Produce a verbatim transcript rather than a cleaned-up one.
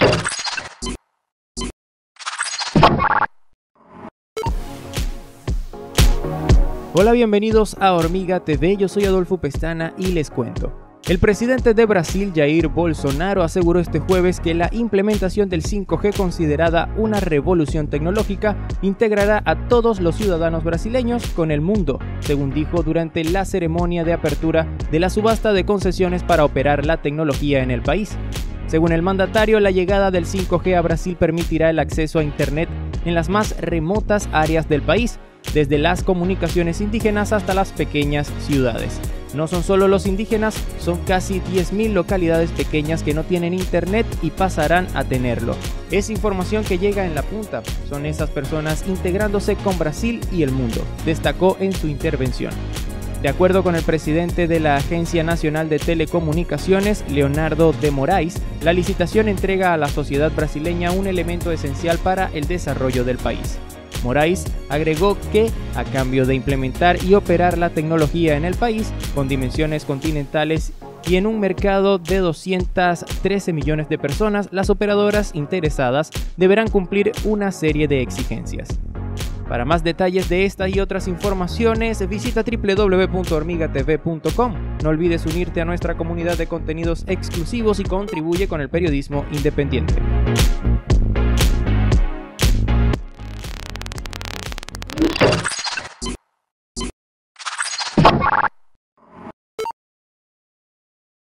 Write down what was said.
Hola, bienvenidos a Hormiga T V, yo soy Adolfo Pestana y les cuento. El presidente de Brasil, Jair Bolsonaro, aseguró este jueves que la implementación del cinco G, considerada una revolución tecnológica, integrará a todos los ciudadanos brasileños con el mundo, según dijo durante la ceremonia de apertura de la subasta de concesiones para operar la tecnología en el país. Según el mandatario, la llegada del cinco G a Brasil permitirá el acceso a Internet en las más remotas áreas del país, desde las comunicaciones indígenas hasta las pequeñas ciudades. No son solo los indígenas, son casi diez mil localidades pequeñas que no tienen internet y pasarán a tenerlo. Es información que llega en la punta, son esas personas integrándose con Brasil y el mundo, destacó en su intervención. De acuerdo con el presidente de la Agencia Nacional de Telecomunicaciones, Leonardo de Moraes, la licitación entrega a la sociedad brasileña un elemento esencial para el desarrollo del país. Moraes agregó que, a cambio de implementar y operar la tecnología en el país, con dimensiones continentales y en un mercado de doscientos trece millones de personas, las operadoras interesadas deberán cumplir una serie de exigencias. Para más detalles de esta y otras informaciones, visita doble u doble u doble u punto hormiga t v punto com. No olvides unirte a nuestra comunidad de contenidos exclusivos y contribuye con el periodismo independiente.